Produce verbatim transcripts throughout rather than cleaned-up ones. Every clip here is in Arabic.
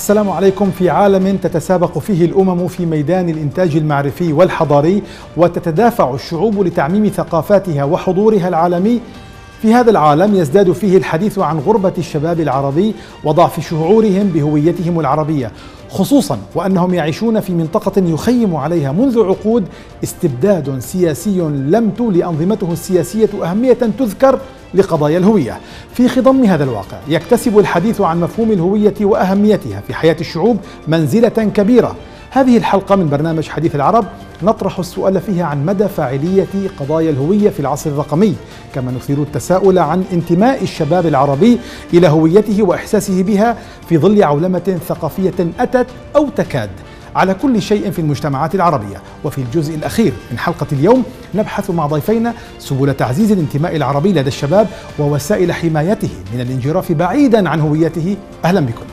السلام عليكم. في عالم تتسابق فيه الأمم في ميدان الإنتاج المعرفي والحضاري وتتدافع الشعوب لتعميم ثقافاتها وحضورها العالمي، في هذا العالم يزداد فيه الحديث عن غربة الشباب العربي وضعف شعورهم بهويتهم العربية، خصوصا وأنهم يعيشون في منطقة يخيم عليها منذ عقود استبداد سياسي لم تولي أنظمته السياسية أهمية تذكر لقضايا الهوية. في خضم هذا الواقع يكتسب الحديث عن مفهوم الهوية وأهميتها في حياة الشعوب منزلة كبيرة. هذه الحلقة من برنامج حديث العرب نطرح السؤال فيها عن مدى فاعلية قضايا الهوية في العصر الرقمي، كما نثير التساؤل عن انتماء الشباب العربي إلى هويته وإحساسه بها في ظل عولمة ثقافية أتت أو تكاد على كل شيء في المجتمعات العربية. وفي الجزء الأخير من حلقة اليوم نبحث مع ضيفينا سبل تعزيز الانتماء العربي لدى الشباب ووسائل حمايته من الانجراف بعيدا عن هويته. أهلا بكم.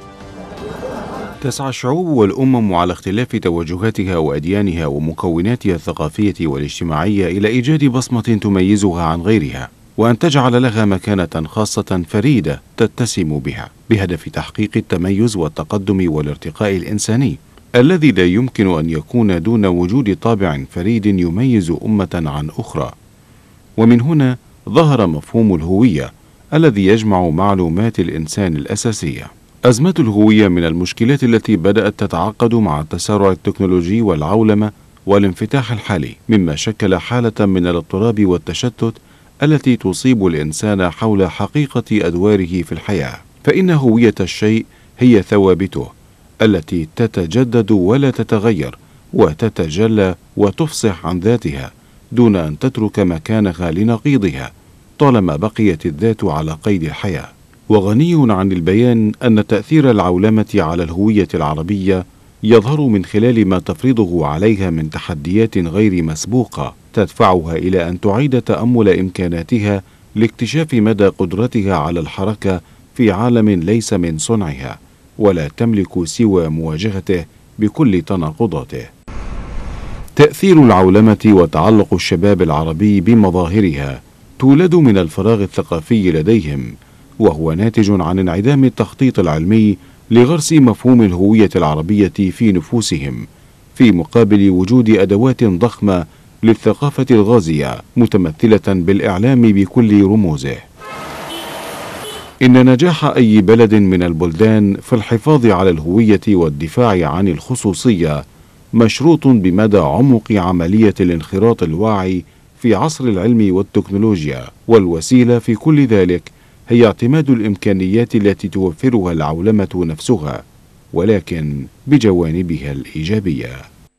تسعى الشعوب والأمم على اختلاف توجهاتها وأديانها ومكوناتها الثقافية والاجتماعية إلى إيجاد بصمة تميزها عن غيرها، وأن تجعل لها مكانة خاصة فريدة تتسم بها، بهدف تحقيق التميز والتقدم والارتقاء الإنساني الذي لا يمكن أن يكون دون وجود طابع فريد يميز أمة عن أخرى. ومن هنا ظهر مفهوم الهوية الذي يجمع معلومات الإنسان الأساسية. أزمة الهوية من المشكلات التي بدأت تتعقد مع التسارع التكنولوجي والعولمة والانفتاح الحالي، مما شكل حالة من الاضطراب والتشتت التي تصيب الإنسان حول حقيقة أدواره في الحياة. فإن هوية الشيء هي ثوابته التي تتجدد ولا تتغير وتتجلى وتفصح عن ذاتها دون أن تترك مكانها لنقيضها طالما بقيت الذات على قيد الحياة. وغني عن البيان أن تأثير العولمة على الهوية العربية يظهر من خلال ما تفرضه عليها من تحديات غير مسبوقة تدفعها إلى أن تعيد تأمل إمكاناتها لاكتشاف مدى قدرتها على الحركة في عالم ليس من صنعها ولا تملك سوى مواجهته بكل تناقضاته. تأثير العولمة وتعلق الشباب العربي بمظاهرها تولد من الفراغ الثقافي لديهم، وهو ناتج عن انعدام التخطيط العلمي لغرس مفهوم الهوية العربية في نفوسهم، في مقابل وجود أدوات ضخمة للثقافة الغازية متمثلة بالإعلام بكل رموزه. إن نجاح أي بلد من البلدان في الحفاظ على الهوية والدفاع عن الخصوصية مشروط بمدى عمق عملية الانخراط الواعي في عصر العلم والتكنولوجيا، والوسيلة في كل ذلك هي اعتماد الإمكانيات التي توفرها العولمة نفسها، ولكن بجوانبها الإيجابية.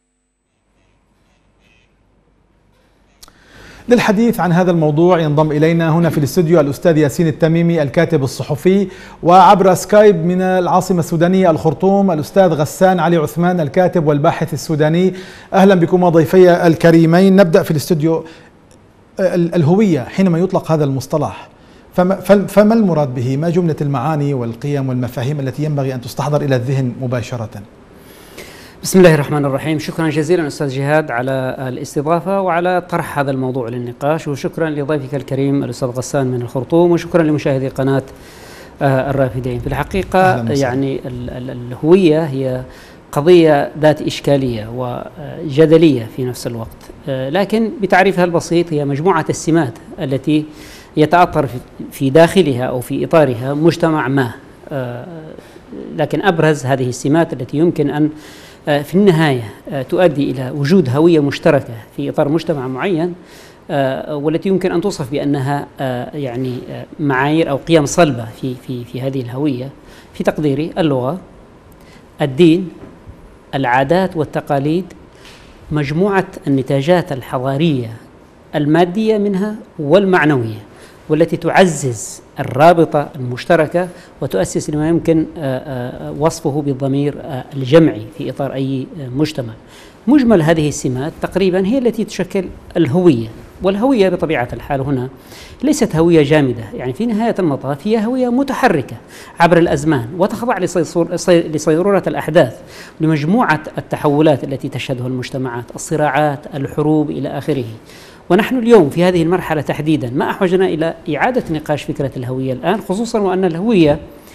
للحديث عن هذا الموضوع ينضم إلينا هنا في الاستوديو الأستاذ ياسين التميمي الكاتب الصحفي، وعبر سكايب من العاصمة السودانية الخرطوم الأستاذ غسان علي عثمان الكاتب والباحث السوداني. أهلا بكم ضيفي الكريمين. نبدأ في الاستوديو. الهوية حينما يطلق هذا المصطلح فما, فما المراد به؟ ما جملة المعاني والقيم والمفاهيم التي ينبغي أن تستحضر إلى الذهن مباشرة؟ بسم الله الرحمن الرحيم. شكرا جزيلا أستاذ جهاد على الاستضافة وعلى طرح هذا الموضوع للنقاش، وشكرا لضيفك الكريم الأستاذ غسان من الخرطوم، وشكرا لمشاهدي قناة الرافدين. في الحقيقة يعني الهوية هي قضية ذات إشكالية وجدلية في نفس الوقت، لكن بتعريفها البسيط هي مجموعة السمات التي يتأطر في داخلها أو في إطارها مجتمع ما، لكن أبرز هذه السمات التي يمكن أن في النهاية تؤدي إلى وجود هوية مشتركة في إطار مجتمع معين، والتي يمكن أن توصف بأنها يعني معايير أو قيم صلبة في في في هذه الهوية. في تقديري اللغة، الدين، العادات والتقاليد، مجموعة النتاجات الحضارية المادية منها والمعنوية، والتي تعزز الرابطة المشتركة وتؤسس لما يمكن وصفه بالضمير الجمعي في إطار أي مجتمع. مجمل هذه السمات تقريبا هي التي تشكل الهوية. والهوية بطبيعة الحال هنا ليست هوية جامدة، يعني في نهاية المطاف هي هوية متحركة عبر الأزمان وتخضع لصيرورة الأحداث، لمجموعة التحولات التي تشهدها المجتمعات، الصراعات، الحروب إلى آخره. ونحن اليوم في هذه المرحلة تحديدا ما أحوجنا إلى إعادة نقاش فكرة الهوية الآن، خصوصا وأن الهوية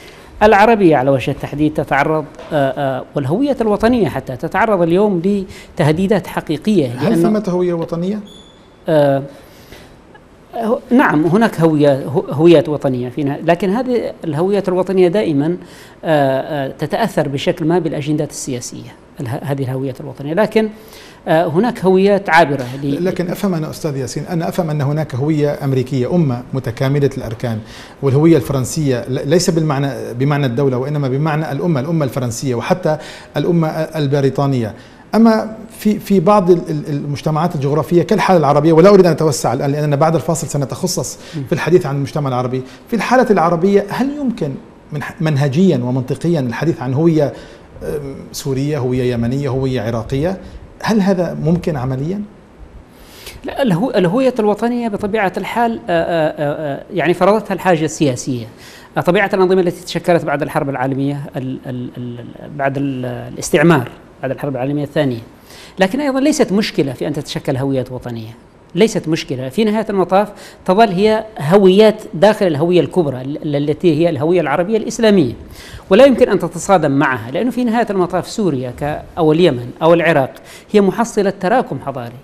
العربية على وجه التحديد تتعرض والهوية الوطنية حتى تتعرض اليوم لتهديدات حقيقية. هل ثمة هوية وطنية؟ آه نعم، هناك هوية هويات وطنية فينا، لكن هذه الهويات الوطنية دائما تتأثر بشكل ما بالأجندات السياسية، هذه الهويات الوطنية، لكن هناك هويات عابرة. لكن أفهم أنا أستاذ ياسين، أنا أفهم أن هناك هوية أمريكية، أمة متكاملة الأركان، والهوية الفرنسية ليس بالمعنى بمعنى الدولة، وإنما بمعنى الأمة، الأمة الفرنسية وحتى الأمة البريطانية. أما في في بعض المجتمعات الجغرافية كالحالة العربية، ولا أريد أن أتوسع الآن لأننا بعد الفاصل سنتخصص في الحديث عن المجتمع العربي، في الحالة العربية هل يمكن منهجيا ومنطقيا الحديث عن هوية سورية، هوية يمنية، هوية عراقية؟ هل هذا ممكن عمليا؟ لا، الهوية الوطنية بطبيعة الحال يعني فرضتها الحاجة السياسية، طبيعة الأنظمة التي تشكلت بعد الحرب العالمية بعد الاستعمار، بعد الحرب العالمية الثانية. لكن أيضا ليست مشكلة في أن تتشكل هويات وطنية، ليست مشكلة. في نهاية المطاف تظل هي هويات داخل الهوية الكبرى التي هي الهوية العربية الإسلامية، ولا يمكن أن تتصادم معها، لأنه في نهاية المطاف سوريا أو اليمن أو العراق هي محصلة تراكم حضاري.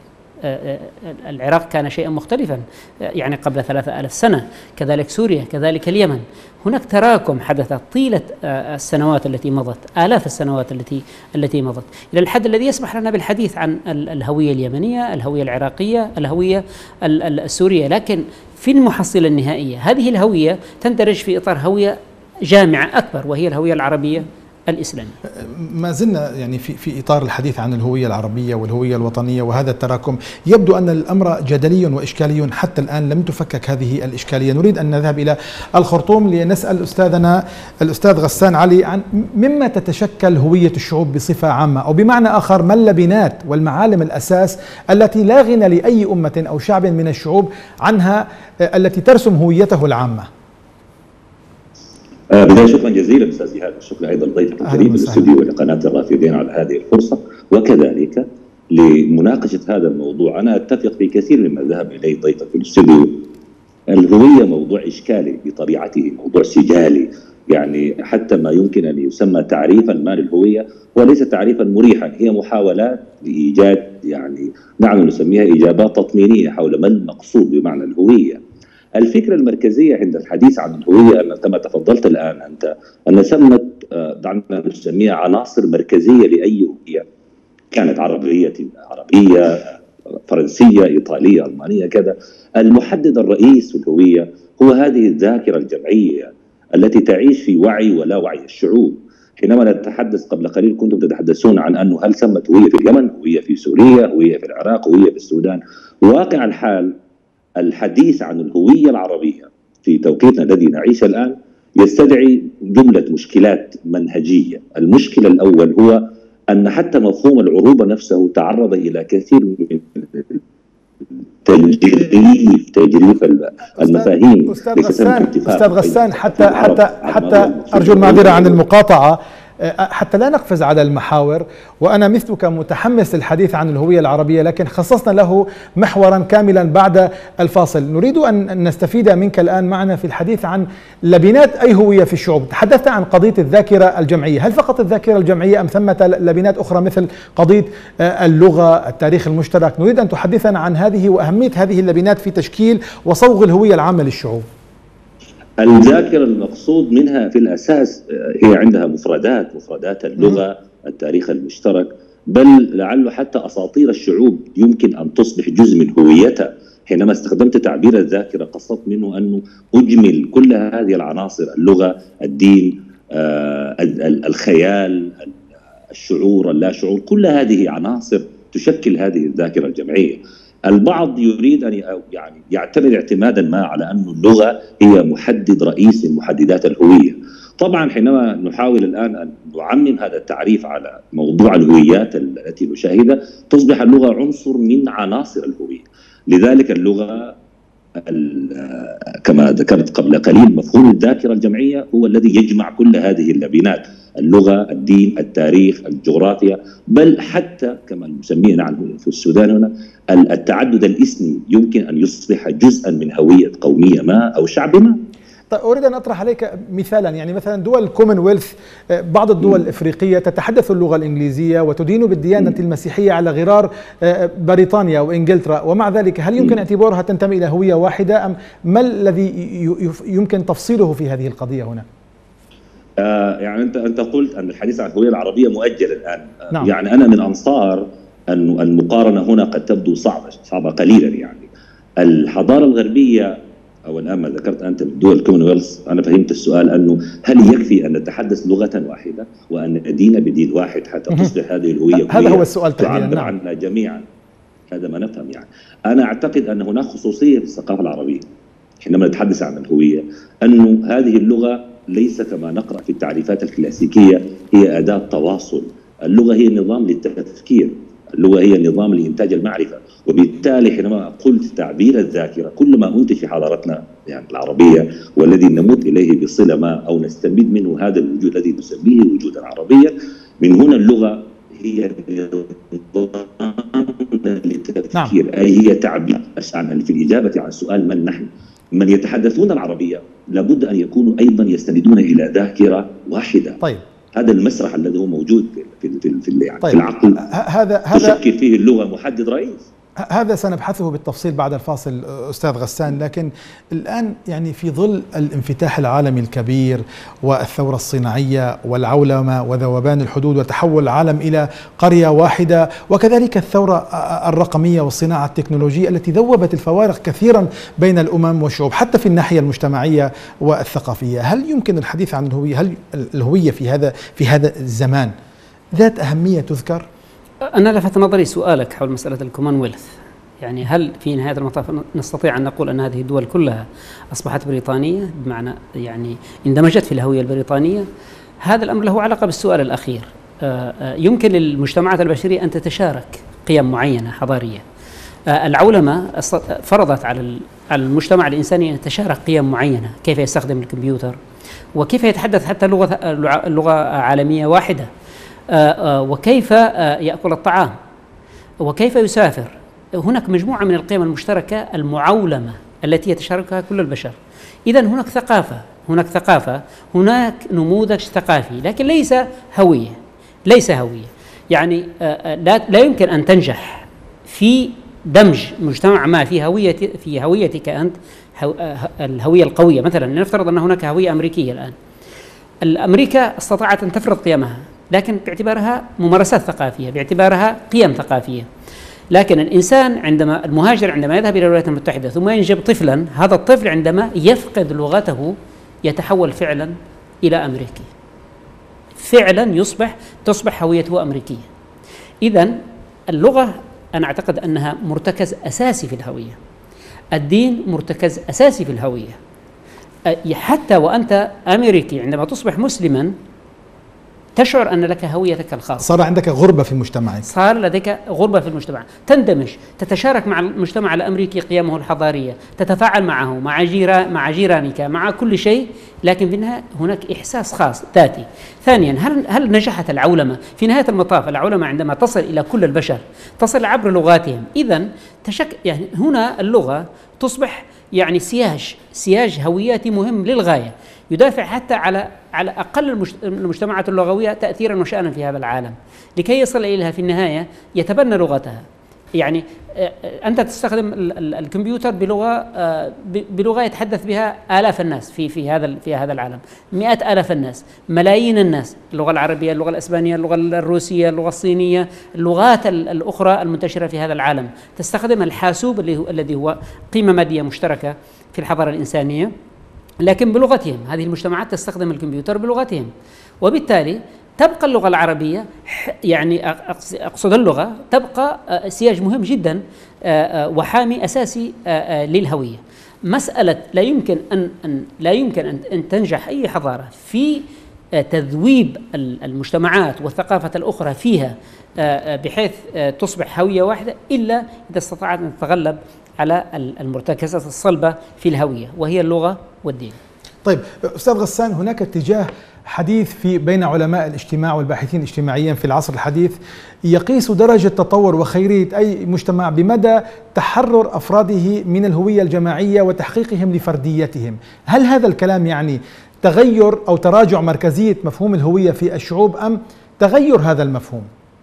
العراق كان شيئا مختلفا يعني قبل ثلاثة آلاف سنة، كذلك سوريا، كذلك اليمن. هناك تراكم حدث طيلة السنوات التي مضت، آلاف السنوات التي التي مضت، إلى الحد الذي يسمح لنا بالحديث عن الهوية اليمنية، الهوية العراقية، الهوية السورية. لكن في المحصلة النهائية هذه الهوية تندرج في إطار هوية جامعة أكبر، وهي الهوية العربية الإسلامي. ما زلنا يعني في في إطار الحديث عن الهوية العربية والهوية الوطنية وهذا التراكم. يبدو أن الأمر جدلي وإشكالي، حتى الآن لم تفكك هذه الإشكالية. نريد أن نذهب إلى الخرطوم لنسأل أستاذنا الأستاذ غسان علي عن مما تتشكل هوية الشعوب بصفة عامة، أو بمعنى آخر ما اللبنات والمعالم الأساس التي لا غنى لأي أمة أو شعب من الشعوب عنها، التي ترسم هويته العامة. آه بداية شكرا جزيلا أستاذ جهاد، والشكر أيضا لضيفك الكريم بالاستوديو ولقناة الرافدين على هذه الفرصة، وكذلك لمناقشة هذا الموضوع. أنا أتفق في كثير مما ذهب إليه ضيفك في الاستوديو. الهوية موضوع إشكالي بطبيعته، موضوع سجالي، يعني حتى ما يمكن أن يسمى تعريفا ما للهوية هو ليس تعريفا مريحا، هي محاولات لإيجاد يعني نحن نسميها إجابات تطمينية حول ما المقصود بمعنى الهوية. الفكرة المركزية عند الحديث عن الهوية أن كما تفضلت الآن أنت أن سمت دعنا نسميها عناصر مركزية لأي هوية، كانت عربية عربية فرنسية إيطالية ألمانية كذا. المحدد الرئيس في الهوية هو هذه الذاكرة الجمعية التي تعيش في وعي ولا وعي الشعوب. حينما نتحدث قبل قليل كنتم تتحدثون عن أنه هل سمت هوية في اليمن، هوية في سوريا، هوية في العراق، هوية في السودان. واقع الحال الحديث عن الهوية العربية في توقيتنا الذي نعيش الآن يستدعي جملة مشكلات منهجية. المشكلة الأول هو أن حتى مفهوم العروبة نفسه تعرض إلى كثير من تجريف تجريف المفاهيم. أستاذ غسان أستاذ غسان حتى حتى حتى أرجو المعذرة عن المقاطعة، حتى لا نقفز على المحاور، وأنا مثلك متحمس للحديث عن الهوية العربية، لكن خصصنا له محورا كاملا بعد الفاصل. نريد أن نستفيد منك الآن معنا في الحديث عن لبنات أي هوية في الشعوب. تحدثت عن قضية الذاكرة الجمعية، هل فقط الذاكرة الجمعية أم ثمة لبنات أخرى مثل قضية اللغة، التاريخ المشترك؟ نريد أن تحدثنا عن هذه وأهمية هذه اللبنات في تشكيل وصوغ الهوية العامة للشعوب. الذاكرة المقصود منها في الأساس هي عندها مفردات، مفردات اللغة، التاريخ المشترك، بل لعله حتى أساطير الشعوب يمكن أن تصبح جزء من هويتها. حينما استخدمت تعبير الذاكرة قصدت منه أنه أجمل كل هذه العناصر، اللغة، الدين، آه، الخيال، الشعور، اللا شعور، كل هذه عناصر تشكل هذه الذاكرة الجمعية. البعض يريد أن يعني يعتمد اعتمادا ما على أن اللغة هي محدد رئيس من محددات الهوية. طبعا حينما نحاول الآن أن نعمم هذا التعريف على موضوع الهويات التي نشاهدها تصبح اللغة عنصر من عناصر الهوية. لذلك اللغة كما ذكرت قبل قليل مفهوم الذاكرة الجمعية هو الذي يجمع كل هذه اللبنات، اللغة، الدين، التاريخ، الجغرافيا، بل حتى كما نسميه نحن في السودان هنا التعدد الإثني يمكن أن يصبح جزءا من هوية قومية ما أو شعب ما. طيب أريد أن أطرح عليك مثالا، يعني مثلا دول الكومنولث، بعض الدول الإفريقية تتحدث اللغة الإنجليزية وتدين بالديانة المسيحية على غرار بريطانيا وإنجلترا، ومع ذلك هل يمكن اعتبارها تنتمي إلى هوية واحدة أم ما الذي يمكن تفصيله في هذه القضية هنا؟ آه يعني أنت أنت قلت أن الحديث عن الهوية العربية مؤجل الآن. آه نعم. يعني أنا من أنصار أن المقارنة هنا قد تبدو صعبة صعبة قليلا. يعني الحضارة الغربية أو الآن ما ذكرت أنت دول الكومنولث، أنا فهمت السؤال أنه هل يكفي أن نتحدث لغة واحدة وأن ندين بدين واحد حتى تصبح هذه الهوية هذا هو السؤال تحديدا. تعبر عنا جميعا، هذا ما نفهم. يعني أنا أعتقد أن هناك خصوصية في الثقافة العربية حينما نتحدث عن الهوية، أنه هذه اللغة ليس كما نقرأ في التعريفات الكلاسيكية هي أداة تواصل. اللغة هي نظام للتفكير، اللغة هي نظام لإنتاج المعرفة، وبالتالي حينما قلت تعبير الذاكرة، كل ما أنتج في حضارتنا يعني العربية والذي نمت إليه بصلة ما أو نستمد منه هذا الوجود الذي نسميه وجودا عربيا، من هنا اللغة هي نظام للتفكير. نعم. أي هي تعبير في الإجابة عن سؤال من نحن. من يتحدثون العربية لابد أن يكونوا أيضا يستندون إلى ذاكرة واحدة. طيب. هذا المسرح الذي هو موجود في في في, يعني طيب. في العقل، هذا هذا تشكل فيه اللغة محدد رئيس. هذا سنبحثه بالتفصيل بعد الفاصل أستاذ غسان، لكن الآن يعني في ظل الانفتاح العالمي الكبير والثورة الصناعية والعولمة وذوبان الحدود وتحول العالم إلى قرية واحدة، وكذلك الثورة الرقمية والصناعة التكنولوجية التي ذوبت الفوارق كثيرا بين الأمم والشعوب حتى في الناحية المجتمعية والثقافية، هل يمكن الحديث عن الهوية؟ هل الهوية في هذا في هذا الزمان ذات أهمية تذكر؟ أنا لفت نظري سؤالك حول مسألة الكومنولث، يعني هل في نهاية المطاف نستطيع أن نقول أن هذه الدول كلها أصبحت بريطانية بمعنى يعني اندمجت في الهوية البريطانية؟ هذا الأمر له علاقة بالسؤال الأخير. يمكن للمجتمعات البشرية أن تتشارك قيم معينة حضارية. العولمة فرضت على على المجتمع الإنساني أن يتشارك قيم معينة، كيف يستخدم الكمبيوتر وكيف يتحدث حتى لغة اللغة عالمية واحدة، وكيف يأكل الطعام وكيف يسافر. هناك مجموعة من القيم المشتركة المعولمة التي يتشاركها كل البشر. إذن هناك ثقافة هناك ثقافة هناك نموذج ثقافي، لكن ليس هوية ليس هوية يعني لا, لا يمكن أن تنجح في دمج مجتمع ما في هوية في هويتك أنت الهوية القوية. مثلا نفترض أن هناك هوية أمريكية الآن. الأمريكا استطاعت أن تفرض قيمها، لكن باعتبارها ممارسات ثقافية، باعتبارها قيم ثقافية. لكن الإنسان عندما المهاجر عندما يذهب إلى الولايات المتحدة ثم ينجب طفلا، هذا الطفل عندما يفقد لغته يتحول فعلا إلى أمريكي، فعلا يصبح تصبح هويته أمريكية. إذن اللغة أنا أعتقد أنها مرتكز أساسي في الهوية، الدين مرتكز أساسي في الهوية. حتى وأنت أمريكي عندما تصبح مسلما تشعر أن لك هويتك الخاصة، صار عندك غربة في المجتمع، صار لديك غربة في المجتمع، تندمج، تتشارك مع المجتمع الأمريكي قيمه الحضارية، تتفاعل معه مع جيران مع جيرانك مع كل شيء، لكن في النهاية هناك إحساس خاص ذاتي. ثانيا، هل هل نجحت العولمة؟ في نهاية المطاف العولمة عندما تصل إلى كل البشر تصل عبر لغاتهم. إذن تشك يعني هنا اللغة تصبح يعني سياج سياج هوياتي مهم للغاية، يدافع حتى على على أقل المجتمعات اللغوية تأثيرا وشأنا في هذا العالم، لكي يصل إليها في النهاية يتبنى لغتها. يعني أنت تستخدم الكمبيوتر بلغة بلغة يتحدث بها آلاف الناس في في هذا في هذا العالم، مئات آلاف الناس، ملايين الناس، اللغة العربية، اللغة الإسبانية، اللغة الروسية، اللغة الصينية، اللغات الأخرى المنتشرة في هذا العالم. تستخدم الحاسوب اللي هو الذي هو قيمة مادية مشتركة في الحضارة الإنسانية، لكن بلغتهم. هذه المجتمعات تستخدم الكمبيوتر بلغتهم، وبالتالي تبقى اللغة العربية يعني أقصد اللغة تبقى سياج مهم جدا وحامي أساسي للهوية. مسألة لا يمكن أن أن لا يمكن أن تنجح أي حضارة في تذويب المجتمعات والثقافة الأخرى فيها بحيث تصبح هوية واحدة إلا إذا استطاعت أن تتغلب على المرتكزات الصلبة في الهوية وهي اللغة والدين. طيب أستاذ غسان، هناك اتجاه حديث في بين علماء الاجتماع والباحثين اجتماعيا في العصر الحديث يقيس درجة تطور وخيرية أي مجتمع بمدى تحرر أفراده من الهوية الجماعية وتحقيقهم لفرديتهم. هل هذا الكلام يعني تغير أو تراجع مركزية مفهوم الهوية في الشعوب أم تغير هذا المفهوم؟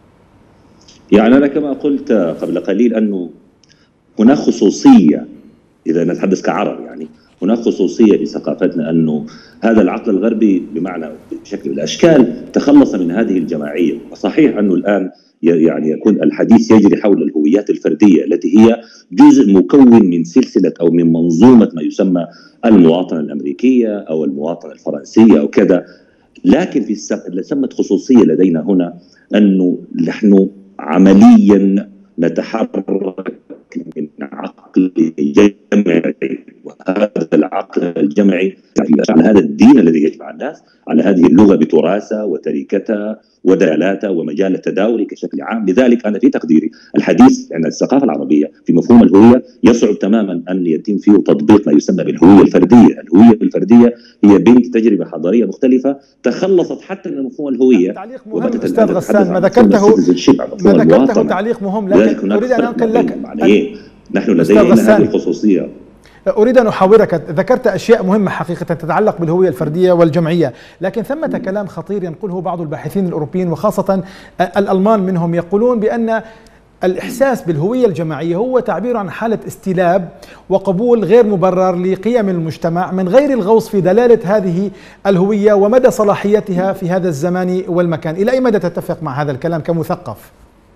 يعني أنا كما قلت قبل قليل أنه هناك خصوصية، إذا نتحدث كعرب يعني هناك خصوصية في ثقافتنا أنه هذا العقل الغربي بمعنى بشكل من الأشكال تخلص من هذه الجماعية. وصحيح أنه الآن يعني يكون الحديث يجري حول الهويات الفردية التي هي جزء مكون من سلسلة أو من منظومة ما يسمى المواطنة الأمريكية أو المواطنة الفرنسية أو كذا. لكن في سمت خصوصية لدينا هنا أنه نحن عمليا نتحرك من عقل جمعي، وهذا العقل الجمعي على هذا الدين الذي يجمع الناس، على هذه اللغة بتراثها وتركتها ودلالاتها ومجال التداول كشكل عام. لذلك أنا في تقديري الحديث عن الثقافة العربية في مفهوم الهوية يصعب تماما أن يتم فيه تطبيق ما يسمى بالهوية الفردية. الهوية الفردية هي بنت تجربة حضارية مختلفة تخلصت حتى من مفهوم الهوية. تعليق مهم أستاذ غسان، ما ذكرته ما ذكرته تعليق مهم، لكن أريد أن أنقل لك نحن لدينا هذه الخصوصية. أريد أن أحاورك، ذكرت أشياء مهمة حقيقة تتعلق بالهوية الفردية والجمعية، لكن ثمة كلام خطير ينقله بعض الباحثين الأوروبيين وخاصة الألمان منهم، يقولون بأن الإحساس بالهوية الجماعية هو تعبير عن حالة استلاب وقبول غير مبرر لقيم المجتمع من غير الغوص في دلالة هذه الهوية ومدى صلاحيتها في هذا الزمان والمكان. إلى أي مدى تتفق مع هذا الكلام كمثقف؟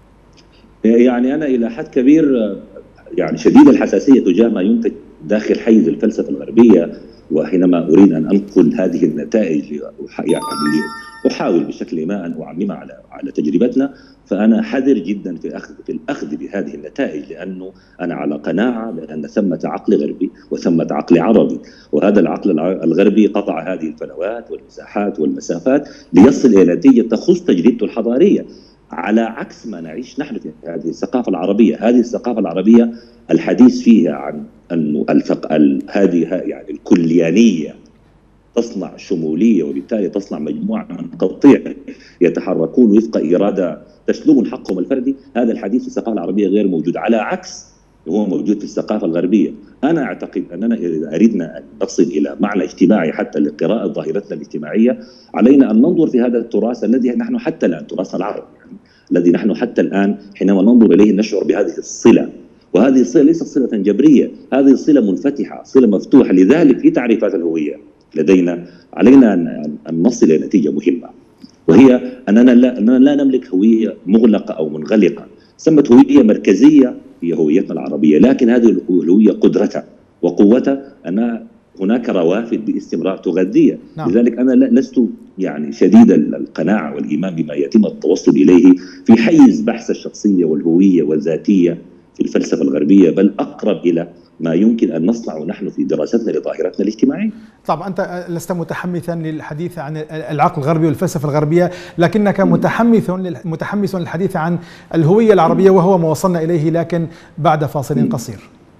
يعني أنا إلى حد كبير يعني شديد الحساسية تجاه ما ينتج داخل حيز الفلسفة الغربية، وحينما أريد أن أنقل هذه النتائج يعني أحاول بشكل ما أن أعممها على على تجربتنا، فأنا حذر جدا في أخذ في الأخذ بهذه النتائج، لأنه أنا على قناعة بأن ثمة عقل غربي وثمة عقل عربي، وهذا العقل الغربي قطع هذه الفلوات والمساحات والمسافات ليصل إلى نتيجة تخص تجربته الحضارية، على عكس ما نعيش نحن في هذه الثقافة العربية. هذه الثقافة العربية الحديث فيها عن أنه الفق... ال... هذه يعني الكليانية تصنع شمولية، وبالتالي تصنع مجموعة من قطيع يتحركون وفق إرادة تسلبهم حقهم الفردي. هذا الحديث في الثقافة العربية غير موجود، على عكس هو موجود في الثقافة الغربية. أنا أعتقد أننا إذا أردنا أن نصل إلى معنى اجتماعي حتى لقراءة ظاهرتنا الاجتماعية، علينا أن ننظر في هذا التراث الذي نحن حتى الآن تراثنا العربي يعني الذي نحن حتى الآن حينما ننظر إليه نشعر بهذه الصلة، وهذه الصلة ليست صلة جبرية، هذه صلة منفتحة، صلة مفتوحة. لذلك في تعريفات الهوية لدينا علينا أن نصل إلى نتيجة مهمة، وهي أننا لا, أننا لا نملك هوية مغلقة أو منغلقة. سمت هوية مركزية هي هويتنا العربية، لكن هذه الهوية قدرتها وقوتها أن هناك روافد باستمرار تغذيها. نعم. لذلك أنا لست يعني شديد القناعة والإيمان بما يتم التوصل إليه في حيز بحث الشخصية والهوية والذاتية في الفلسفة الغربية، بل أقرب إلى ما يمكن أن نصنعه نحن في دراستنا لظاهرتنا الاجتماعية. طبعا أنت لست متحمسا للحديث عن العقل الغربي والفلسفة الغربية، لكنك متحمس متحمس للحديث عن الهوية العربية، وهو ما وصلنا إليه، لكن بعد فاصل قصير.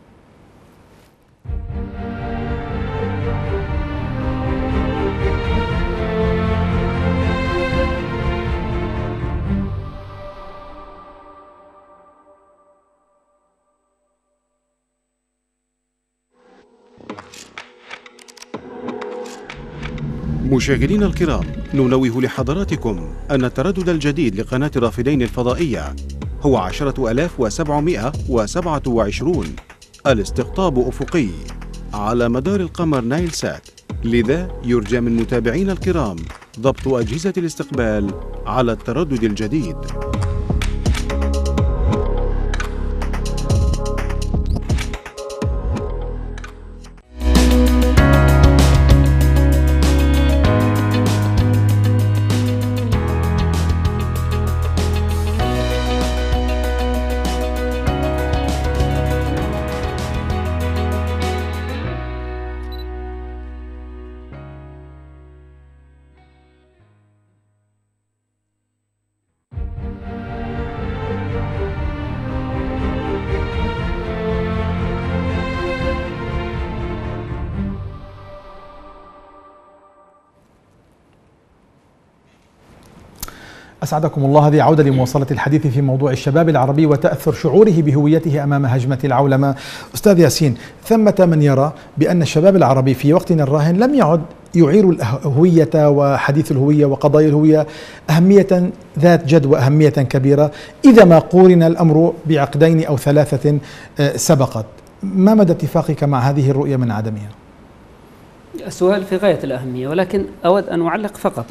مشاهدينا الكرام، ننوه لحضراتكم أن التردد الجديد لقناة الرافدين الفضائية هو عشرة آلاف وسبعمائة وسبعة وعشرين الاستقطاب أفقي على مدار القمر نايل سات، لذا يرجى من متابعينا الكرام ضبط أجهزة الاستقبال على التردد الجديد. أسعدكم الله. هذه عودة لمواصلة الحديث في موضوع الشباب العربي وتأثر شعوره بهويته أمام هجمة العولمة. أستاذ ياسين، ثمة من يرى بأن الشباب العربي في وقتنا الراهن لم يعد يعير الهوية وحديث الهوية وقضايا الهوية أهمية ذات جد وأهمية كبيرة إذا ما قورن الأمر بعقدين أو ثلاثة سبقت. ما مدى اتفاقك مع هذه الرؤية من عدمها؟ السؤال في غاية الأهمية، ولكن أود أن أعلق فقط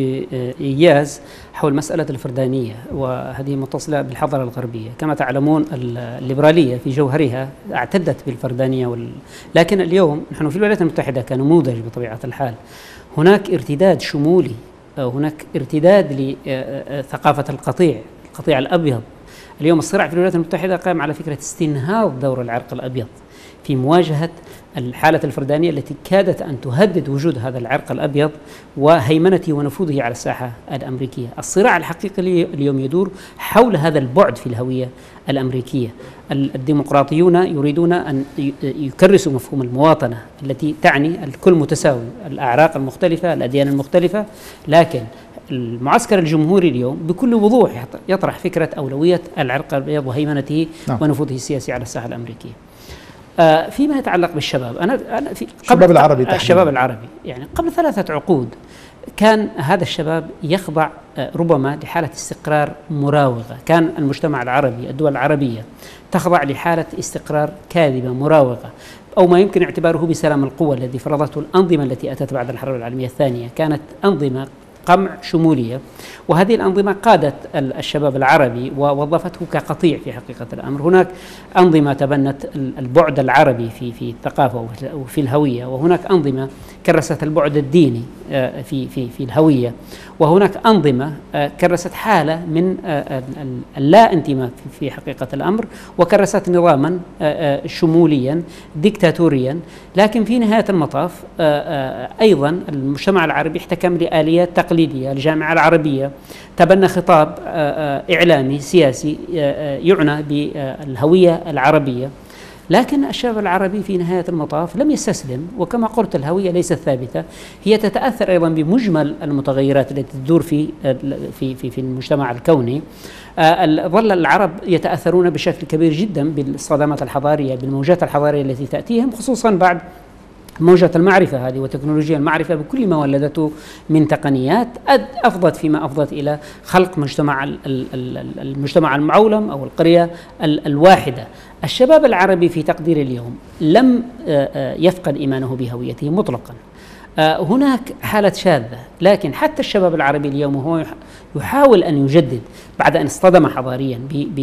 بإيجاز حول مسألة الفردانية، وهذه متصلة بالحضارة الغربية. كما تعلمون الليبرالية في جوهرها اعتدت بالفردانية وال... لكن اليوم نحن في الولايات المتحدة كنموذج بطبيعة الحال هناك ارتداد شمولي، هناك ارتداد لثقافة القطيع القطيع الأبيض. اليوم الصراع في الولايات المتحدة قائم على فكرة استنهاض دور العرق الأبيض في مواجهة الحالة الفردانية التي كادت أن تهدد وجود هذا العرق الأبيض وهيمنته ونفوذه على الساحة الأمريكية. الصراع الحقيقي اليوم يدور حول هذا البعد في الهوية الأمريكية. الديمقراطيون يريدون أن يكرسوا مفهوم المواطنة التي تعني الكل متساوي، الأعراق المختلفة، الأديان المختلفة، لكن المعسكر الجمهوري اليوم بكل وضوح يطرح فكرة أولوية العرق الأبيض وهيمنته نعم. ونفوذه السياسي على الساحة الأمريكية. آه فيما يتعلق بالشباب، أنا أنا في الشباب العربي تحديداً. الشباب العربي يعني قبل ثلاثة عقود كان هذا الشباب يخضع آه ربما لحالة استقرار مراوغة، كان المجتمع العربي الدول العربية تخضع لحالة استقرار كاذبة مراوغة، أو ما يمكن اعتباره بسلام القوة الذي فرضته الأنظمة التي أتت بعد الحرب العالمية الثانية. كانت أنظمة قمع شمولية، وهذه الأنظمة قادت الشباب العربي ووظفته كقطيع في حقيقة الأمر. هناك أنظمة تبنت البعد العربي في في الثقافة وفي الهوية، وهناك أنظمة كرست البعد الديني في في في الهوية، وهناك أنظمة كرست حالة من اللا انتماء في حقيقة الأمر، وكرست نظاما شموليا ديكتاتوريا. لكن في نهاية المطاف أيضا المجتمع العربي احتكم لآليات تقليدية. الجامعة العربية تبنى خطاب إعلامي سياسي يعنى بالهوية العربية، لكن الشباب العربي في نهاية المطاف لم يستسلم. وكما قلت الهوية ليست ثابتة، هي تتأثر أيضا بمجمل المتغيرات التي تدور في في في في المجتمع الكوني. ظل العرب يتأثرون بشكل كبير جدا بالصدمات الحضارية، بالموجات الحضارية التي تأتيهم، خصوصا بعد موجة المعرفة هذه وتكنولوجيا المعرفة بكل ما ولدته من تقنيات أفضت فيما أفضت إلى خلق مجتمع المجتمع المعولم أو القرية الواحدة. الشباب العربي في تقدير اليوم لم يفقد إيمانه بهويته مطلقا. هناك حالة شاذة، لكن حتى الشباب العربي اليوم هو يحاول أن يجدد بعد أن اصطدم حضاريا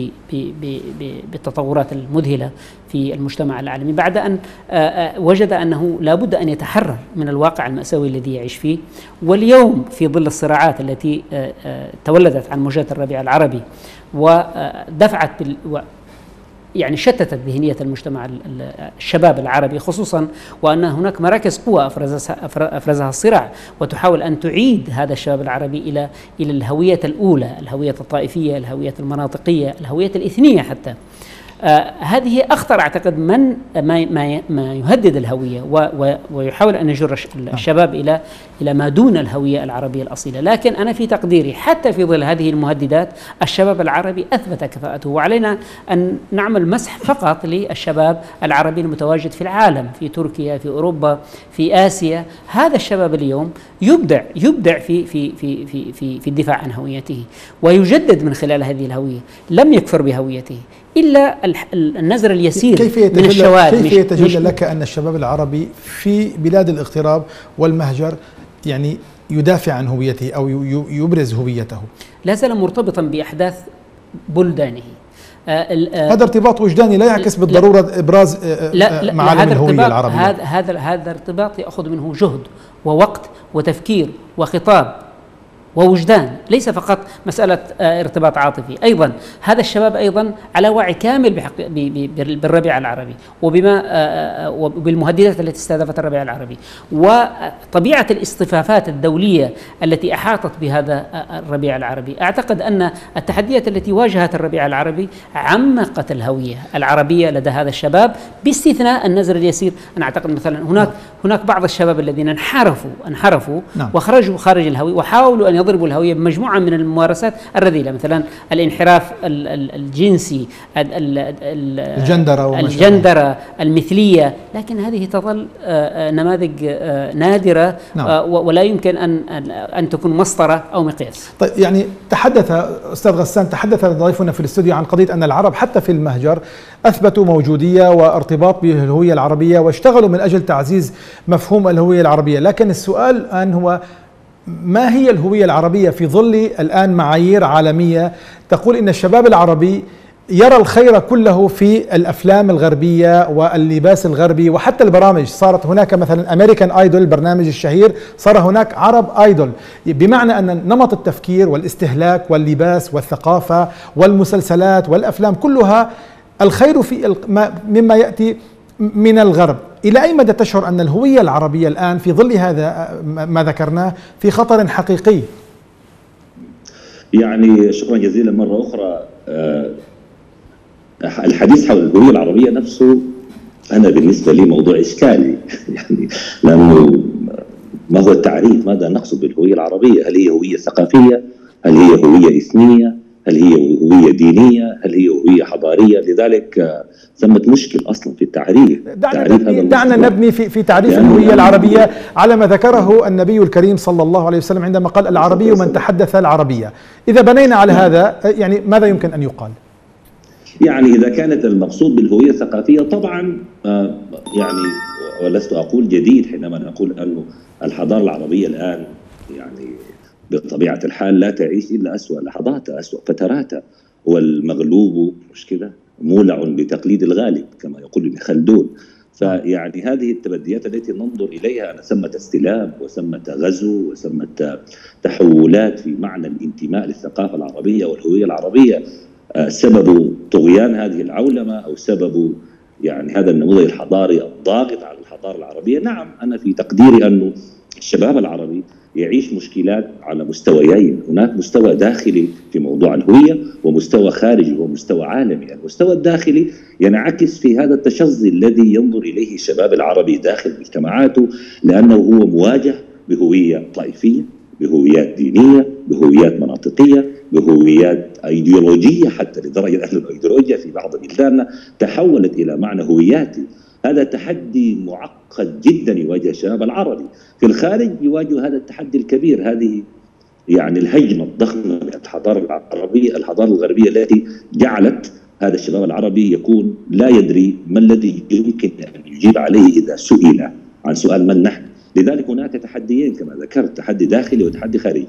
بالتطورات المذهلة في المجتمع العالمي، بعد أن وجد أنه لا بد أن يتحرر من الواقع المأساوي الذي يعيش فيه. واليوم في ظل الصراعات التي تولدت عن موجات الربيع العربي ودفعت بال يعني شتتت ذهنية المجتمع الشباب العربي خصوصا، وأن هناك مراكز قوة أفرزها, أفرزها الصراع، وتحاول أن تعيد هذا الشباب العربي إلى إلى الهوية الأولى، الهوية الطائفية، الهوية المناطقية، الهوية الإثنية حتى. آه هذه أخطر أعتقد من ما ما ما يهدد الهوية ويحاول أن يجر الشباب إلى إلى ما دون الهوية العربية الأصيلة. لكن أنا في تقديري حتى في ظل هذه المهددات الشباب العربي أثبت كفاءته، وعلينا أن نعمل مسح فقط للشباب العربي المتواجد في العالم، في تركيا، في أوروبا، في آسيا. هذا الشباب اليوم يبدع يبدع في في في في في, في الدفاع عن هويته ويجدد من خلال هذه الهوية، لم يكفر بهويته إلا النزر اليسير كيف من الشواذ. كيف يتجلى لك أن الشباب العربي في بلاد الاغتراب والمهجر يعني يدافع عن هويته أو يبرز هويته؟ لا زال مرتبطا بأحداث بلدانه. هذا ارتباط وجداني لا يعكس بالضرورة لا إبراز لا لا معالم الهوية العربية. هذا هذا هذا ارتباط يأخذ منه جهد ووقت وتفكير وخطاب ووجدان، ليس فقط مسألة ارتباط عاطفي. أيضا هذا الشباب أيضا على وعي كامل بحق بالربيع العربي وبما وبالمهددات التي استهدفت الربيع العربي وطبيعة الاصطفافات الدولية التي أحاطت بهذا الربيع العربي. أعتقد أن التحديات التي واجهت الربيع العربي عمقت الهوية العربية لدى هذا الشباب باستثناء النزر اليسير. أنا أعتقد مثلا هناك هناك بعض الشباب الذين انحرفوا انحرفوا نعم. وخرجوا خارج الهوية وحاولوا أن نضرب الهوية بمجموعة من الممارسات الرذيلة، مثلا الانحراف الجنسي، الجندرة الجندرة المثلية، لكن هذه تظل نماذج نادرة. نعم. ولا يمكن أن أن تكون مسطرة أو مقياس. طيب، يعني تحدث أستاذ غسان، تحدث ضيفنا في الاستوديو عن قضية أن العرب حتى في المهجر أثبتوا موجودية وارتباط بالهوية العربية واشتغلوا من أجل تعزيز مفهوم الهوية العربية، لكن السؤال الآن هو ما هي الهوية العربية في ظل الآن معايير عالمية تقول إن الشباب العربي يرى الخير كله في الأفلام الغربية واللباس الغربي وحتى البرامج. صارت هناك مثلا أمريكان آيدول، البرنامج الشهير، صار هناك عرب آيدول، بمعنى أن نمط التفكير والاستهلاك واللباس والثقافة والمسلسلات والأفلام كلها الخير في مما يأتي من الغرب. إلى أي مدى تشعر أن الهوية العربية الآن في ظل هذا ما ذكرناه في خطر حقيقي؟ يعني شكرا جزيلا مرة أخرى. الحديث حول الهوية العربية نفسه أنا بالنسبة لي موضوع إشكالي يعني، لأنه ما هو التعريف؟ ماذا نقصد بالهوية العربية؟ هل هي هوية ثقافية؟ هل هي هوية إثنية؟ هل هي هوية دينية؟ هل هي هوية حضارية؟ لذلك ثمة مشكل أصلا في التعريف. دعنا نبني, دعنا نبني في, في تعريف الهوية العربية على ما ذكره النبي الكريم صلى الله عليه وسلم عندما قال العربي من تحدث العربية. إذا بنينا على هذا يعني ماذا يمكن أن يقال؟ يعني إذا كانت المقصود بالهوية الثقافية طبعا آه يعني، ولست أقول جديد حينما نقول أن الحضارة العربية الآن يعني بطبيعة الحال لا تعيش إلا أسوأ لحظاتها، أسوأ فتراتها، والمغلوب مش كده مولع بتقليد الغالب كما يقول ابن خلدون. فيعني هذه التبديات التي ننظر إليها أنا ثمة استلام وثمة غزو وثمة تحولات في معنى الانتماء للثقافة العربية والهوية العربية، سبب طغيان هذه العولمة أو سبب يعني هذا النموذج الحضاري الضاغط على الحضارة العربية. نعم، أنا في تقديري أنه الشباب العربي يعيش مشكلات على مستويين، هناك مستوى داخلي في موضوع الهوية ومستوى خارجي ومستوى عالمي. المستوى الداخلي ينعكس في هذا التشظي الذي ينظر إليه الشباب العربي داخل مجتمعاته، لأنه هو مواجه بهوية طائفية، بهويات دينية، بهويات مناطقية، بهويات أيديولوجية، حتى لدرجة أن الأيديولوجيا في بعض بلداننا تحولت إلى معنى هوياتي. هذا تحدي معقد جدا يواجه الشباب العربي. في الخارج يواجه هذا التحدي الكبير، هذه يعني الهجمة الضخمة من الحضارة العربية، الحضارة الغربية التي جعلت هذا الشباب العربي يكون لا يدري ما الذي يمكن أن يجيب عليه إذا سئل عن سؤال من نحن. لذلك هناك تحديين كما ذكرت، تحدي داخلي وتحدي خارجي.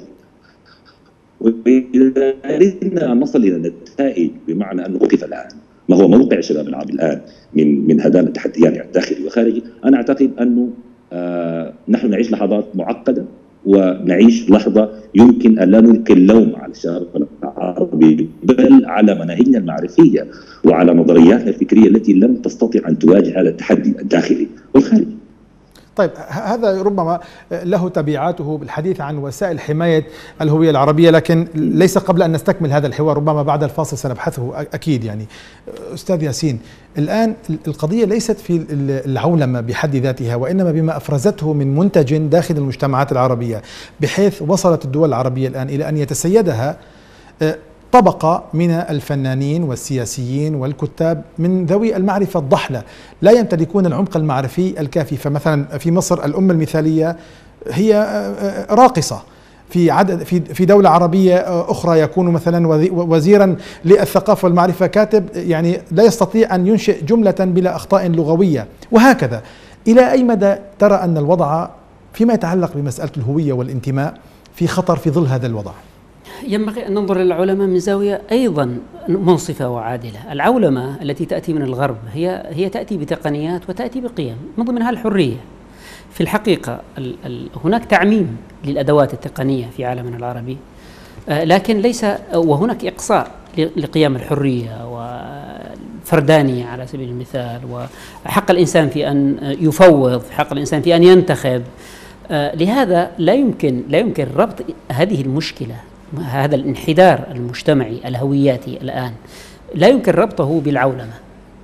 وإذا أردنا أن نصل إلى النتائج بمعنى أنه كيف الآن ما هو موقع الشباب العربي الآن من من هذان التحديان يعني الداخلي والخارجي، أنا أعتقد أنه آه نحن نعيش لحظات معقدة، ونعيش لحظة يمكن أن لا نلقي اللوم على الشباب العربي بل على مناهجنا المعرفية وعلى نظرياتنا الفكرية التي لم تستطع أن تواجه هذا التحدي الداخلي والخارجي. طيب، هذا ربما له تبعاته بالحديث عن وسائل حماية الهوية العربية، لكن ليس قبل أن نستكمل هذا الحوار، ربما بعد الفاصل سنبحثه أكيد. يعني أستاذ ياسين، الآن القضية ليست في العولمة بحد ذاتها، وإنما بما أفرزته من منتج داخل المجتمعات العربية، بحيث وصلت الدول العربية الآن إلى أن يتسيدها طبقة من الفنانين والسياسيين والكتاب من ذوي المعرفة الضحلة لا يمتلكون العمق المعرفي الكافي. فمثلا في مصر الأم المثالية هي راقصة، في عدد في في دولة عربية أخرى يكون مثلا وزيرا للثقافة والمعرفة كاتب يعني لا يستطيع أن ينشئ جملة بلا أخطاء لغوية، وهكذا. إلى أي مدى ترى أن الوضع فيما يتعلق بمسألة الهوية والانتماء في خطر في ظل هذا الوضع؟ ينبغي أن ننظر للعولمة من زاوية أيضا منصفة وعادلة. العولمة التي تأتي من الغرب هي هي تأتي بتقنيات وتأتي بقيم، من ضمنها الحرية. في الحقيقة ال ال هناك تعميم للأدوات التقنية في عالمنا العربي، آه لكن ليس، وهناك إقصاء لقيم الحرية والفردانية على سبيل المثال، وحق الإنسان في أن يفوض، حق الإنسان في أن ينتخب. آه لهذا لا يمكن لا يمكن ربط هذه المشكلة، هذا الانحدار المجتمعي الهوياتي الآن لا يمكن ربطه بالعولمة،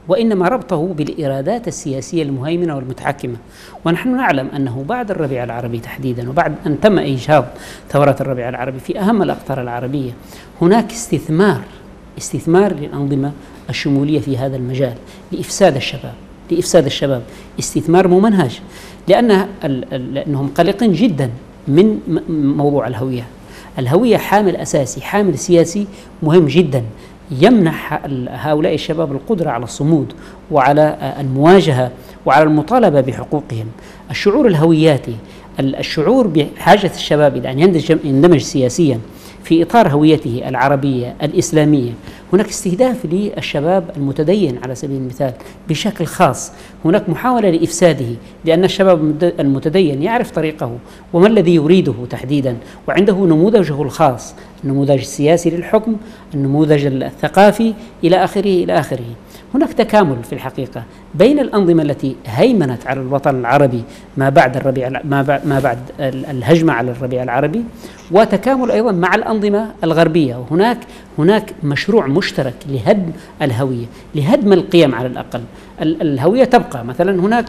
وإنما ربطه بالإرادات السياسية المهيمنة والمتحكمة. ونحن نعلم أنه بعد الربيع العربي تحديدا، وبعد أن تم إيجاد ثورة الربيع العربي في أهم الأقطار العربية، هناك استثمار استثمار للأنظمة الشمولية في هذا المجال لإفساد الشباب لإفساد الشباب استثمار ممنهج، لأن لأنهم قلقين جدا من موضوع الهوية. الهوية حامل أساسي، حامل سياسي مهم جدا، يمنح هؤلاء الشباب القدرة على الصمود وعلى المواجهة وعلى المطالبة بحقوقهم. الشعور الهوياتي، الشعور بحاجة الشباب إلى أن يندمج سياسيا في إطار هويته العربية الإسلامية. هناك استهداف للشباب المتدين على سبيل المثال بشكل خاص، هناك محاولة لإفساده، لأن الشباب المتدين يعرف طريقه وما الذي يريده تحديدا، وعنده نموذجه الخاص، النموذج السياسي للحكم، النموذج الثقافي إلى آخره إلى آخره. هناك تكامل في الحقيقة بين الأنظمة التي هيمنت على الوطن العربي ما بعد الربيع ما بعد الهجمة على الربيع العربي، وتكامل أيضا مع الأنظمة الغربية. وهناك هناك مشروع مشترك لهدم الهوية، لهدم القيم على الأقل. الهوية تبقى. مثلا هناك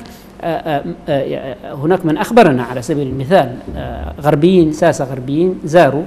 هناك من أخبرنا على سبيل المثال غربيين ساسة غربيين زاروا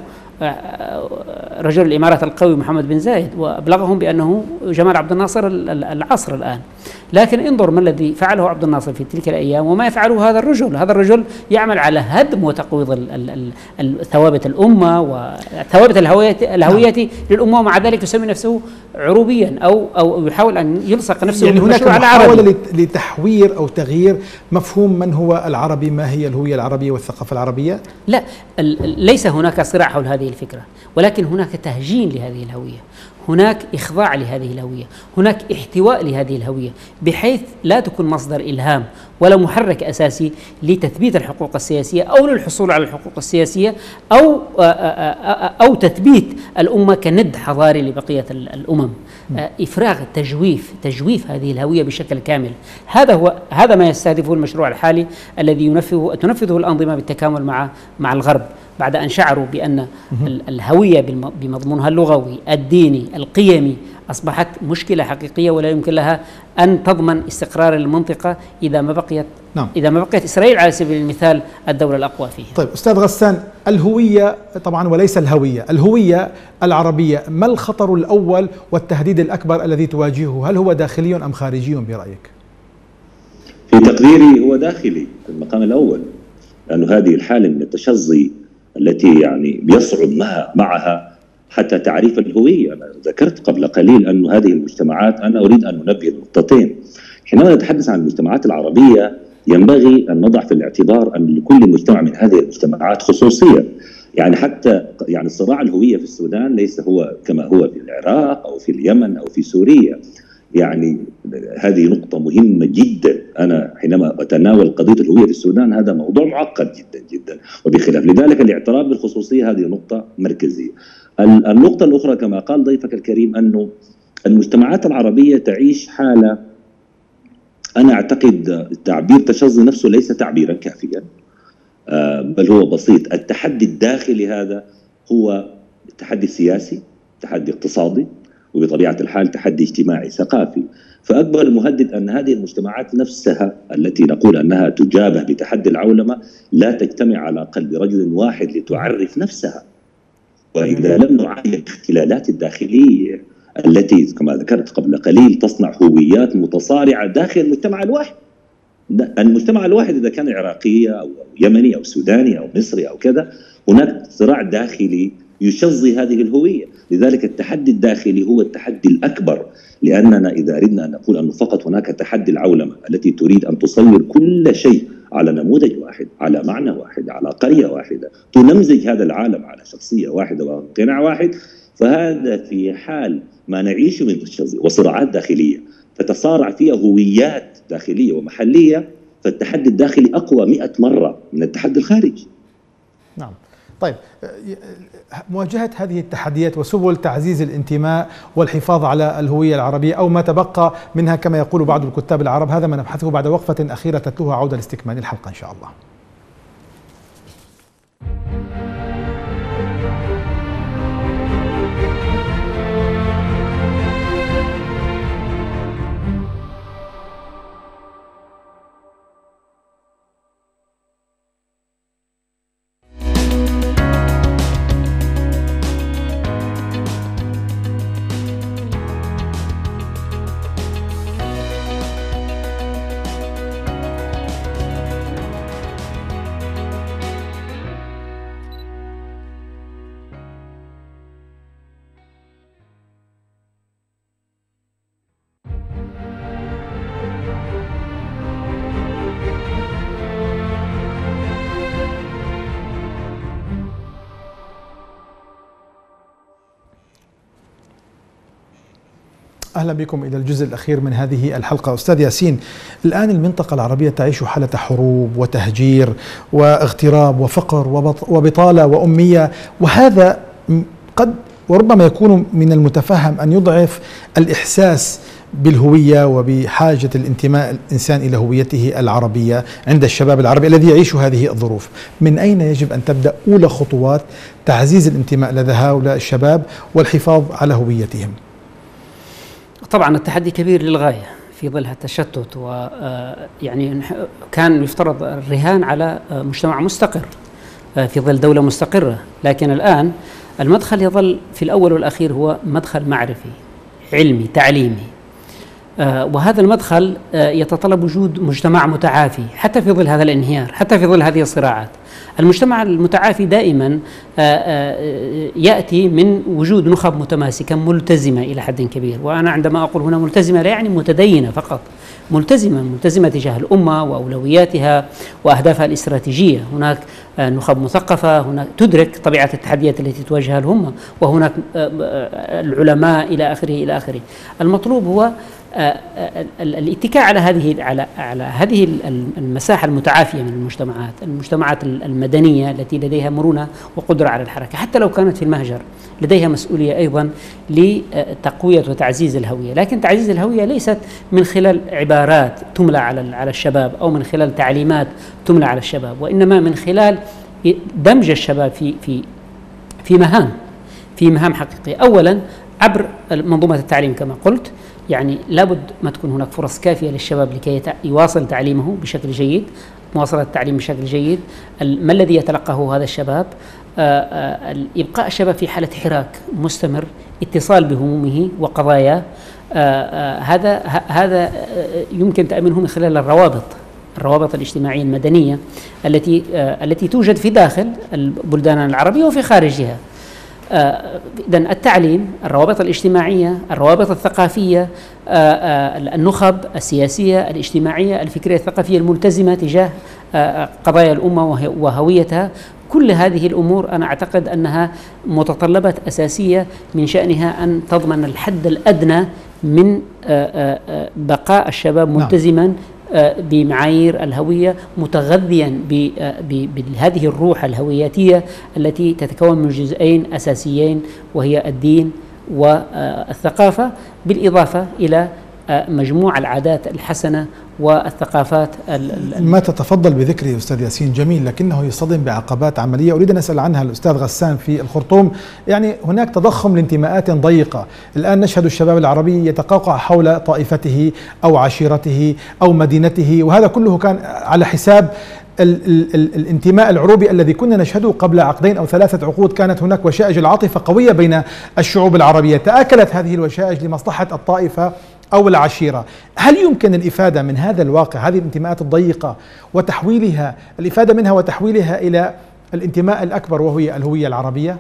رجل الإمارات القوي محمد بن زايد وأبلغهم بأنه جمال عبد الناصر العصر الآن، لكن انظر ما الذي فعله عبد الناصر في تلك الأيام وما يفعله هذا الرجل. هذا الرجل يعمل على هدم وتقويض ثوابت الأمة وثوابت الهوية الهوية للأمة، ومع ذلك يسمي نفسه عروبيا أو أو يحاول أن يلصق نفسه يعني هناك محاولة العربي. لتحوير أو تغيير مفهوم من هو العربي، ما هي الهوية العربية والثقافة العربية؟ لا، ليس هناك صراع حول هذه الفكرة، ولكن هناك تهجين لهذه الهوية، هناك إخضاع لهذه الهوية، هناك احتواء لهذه الهوية، بحيث لا تكون مصدر إلهام ولا محرك أساسي لتثبيت الحقوق السياسية أو للحصول على الحقوق السياسية أو أو تثبيت الأمة كند حضاري لبقية الأمم. إفراغ تجويف تجويف هذه الهوية بشكل كامل، هذا هو هذا ما يستهدفه المشروع الحالي الذي ينفذه تنفذه الأنظمة بالتكامل مع مع الغرب، بعد أن شعروا بأن الهوية بمضمونها اللغوي الديني القيمي أصبحت مشكلة حقيقية ولا يمكن لها أن تضمن استقرار المنطقة إذا ما بقيت نعم. إذا ما بقيت إسرائيل على سبيل المثال الدولة الأقوى فيه. طيب أستاذ غسان، الهوية طبعا وليس الهوية، الهوية العربية، ما الخطر الأول والتهديد الأكبر الذي تواجهه؟ هل هو داخلي أم خارجي برأيك؟ في تقديري هو داخلي في المقام الأول، لأن هذه الحالة من التشظي التي يعني بيصعب معها, معها حتى تعريف الهوية. أنا ذكرت قبل قليل أن هذه المجتمعات، أنا أريد أن ننبه النقطتين. حينما نتحدث عن المجتمعات العربية ينبغي أن نضع في الاعتبار أن لكل مجتمع من هذه المجتمعات خصوصية، يعني حتى يعني صراع الهوية في السودان ليس هو كما هو في العراق أو في اليمن أو في سوريا. يعني هذه نقطة مهمة جدا. أنا حينما أتناول قضية الهوية في السودان هذا موضوع معقد جدا جدا، وبخلاف لذلك الاعتراف بالخصوصية هذه نقطة مركزية. النقطة الأخرى كما قال ضيفك الكريم أنه المجتمعات العربية تعيش حالة، أنا أعتقد تعبير تشظي نفسه ليس تعبيرا كافيا، بل هو بسيط. التحدي الداخلي هذا هو تحدي سياسي، تحدي اقتصادي، وبطبيعة الحال تحدي اجتماعي ثقافي. فأكبر المهدد أن هذه المجتمعات نفسها التي نقول أنها تجابه بتحدي العولمة لا تجتمع على قلب رجل واحد لتعرف نفسها. وإذا لم نعالج الاختلالات الداخلية التي كما ذكرت قبل قليل تصنع هويات متصارعة داخل المجتمع الواحد، المجتمع الواحد إذا كان عراقية أو يمني أو سوداني أو مصري أو كذا، هناك صراع داخلي يشظي هذه الهوية. لذلك التحدي الداخلي هو التحدي الأكبر، لأننا إذا أردنا أن نقول أنه فقط هناك تحدي العولمة التي تريد أن تصور كل شيء على نموذج واحد، على معنى واحد، على قرية واحدة، تنمزج هذا العالم على شخصية واحدة وقناع واحد، فهذا في حال ما نعيش من تشظي وصراعات داخلية تتصارع فيها هويات داخلية ومحلية، فالتحدي الداخلي أقوى مئة مرة من التحدي الخارجي. نعم. طيب، مواجهة هذه التحديات وسبل تعزيز الانتماء والحفاظ على الهوية العربية أو ما تبقى منها كما يقول بعض الكتاب العرب، هذا ما نبحثه بعد وقفة أخيرة تتلوها عودة لاستكمال الحلقة إن شاء الله. أهلا بكم إلى الجزء الأخير من هذه الحلقة. أستاذ ياسين، الآن المنطقة العربية تعيش حالة حروب وتهجير واغتراب وفقر وبطالة وأمية، وهذا قد وربما يكون من المتفهم أن يضعف الإحساس بالهوية وبحاجة الانتماء الإنسان إلى هويته العربية عند الشباب العربي الذي يعيش هذه الظروف. من أين يجب أن تبدأ أولى خطوات تعزيز الانتماء لدى هؤلاء الشباب والحفاظ على هويتهم؟ طبعا التحدي كبير للغاية في ظل التشتت، ويعني كان يفترض الرهان على مجتمع مستقر في ظل دولة مستقرة، لكن الآن المدخل يظل في الأول والأخير هو مدخل معرفي علمي تعليمي، وهذا المدخل يتطلب وجود مجتمع متعافي حتى في ظل هذا الانهيار، حتى في ظل هذه الصراعات. المجتمع المتعافي دائما يأتي من وجود نخب متماسكة ملتزمة إلى حد كبير، وأنا عندما أقول هنا ملتزمة لا يعني متدينة فقط، ملتزمة ملتزمة تجاه الأمة وأولوياتها وأهدافها الاستراتيجية. هناك نخب مثقفة، هناك تدرك طبيعة التحديات التي تواجهها الأمة، وهناك العلماء إلى آخره إلى آخره. المطلوب هو الاتكاء على هذه على على هذه المساحة المتعافية من المجتمعات، المجتمعات المدنية التي لديها مرونة وقدرة على الحركة، حتى لو كانت في المهجر لديها مسؤولية أيضا لتقوية وتعزيز الهوية. لكن تعزيز الهوية ليست من خلال عبارات تملى على على الشباب أو من خلال تعليمات تملى على الشباب، وإنما من خلال دمج الشباب في في في مهام في مهام حقيقية. أولا عبر منظومة التعليم كما قلت، يعني لابد ما تكون هناك فرص كافية للشباب لكي يواصل تعليمه بشكل جيد، مواصلة التعليم بشكل جيد. ما الذي يتلقاه هذا الشباب؟ إبقاء الشباب في حالة حراك مستمر، اتصال بهمومه وقضاياه. هذا هذا يمكن تأمينه من خلال الروابط الروابط الاجتماعية المدنية التي التي توجد في داخل البلدان العربية وفي خارجها. إذن التعليم، الروابط الاجتماعية، الروابط الثقافية، النخب السياسية الاجتماعية الفكرية الثقافية الملتزمة تجاه قضايا الأمة وهويتها، كل هذه الأمور أنا أعتقد أنها متطلبات أساسية من شأنها أن تضمن الحد الأدنى من بقاء الشباب ملتزما بمعايير الهوية، متغذيا بهذه الروح الهوياتية التي تتكون من جزئين أساسيين، وهي الدين والثقافة، بالإضافة إلى مجموع العادات الحسنة والثقافات. ما تتفضل بذكره أستاذ ياسين جميل، لكنه يصطدم بعقبات عملية أريد أن أسأل عنها الأستاذ غسان في الخرطوم. يعني هناك تضخم لانتماءات ضيقة، الآن نشهد الشباب العربي يتقاقع حول طائفته أو عشيرته أو مدينته، وهذا كله كان على حساب ال ال ال الانتماء العروبي الذي كنا نشهده قبل عقدين أو ثلاثة عقود. كانت هناك وشائج العاطفة قوية بين الشعوب العربية، تآكلت هذه الوشائج لمصلحة الطائفة أو العشيرة. هل يمكن الإفادة من هذا الواقع، هذه الانتماءات الضيقة وتحويلها الإفادة منها وتحويلها إلى الانتماء الأكبر وهي الهوية العربية؟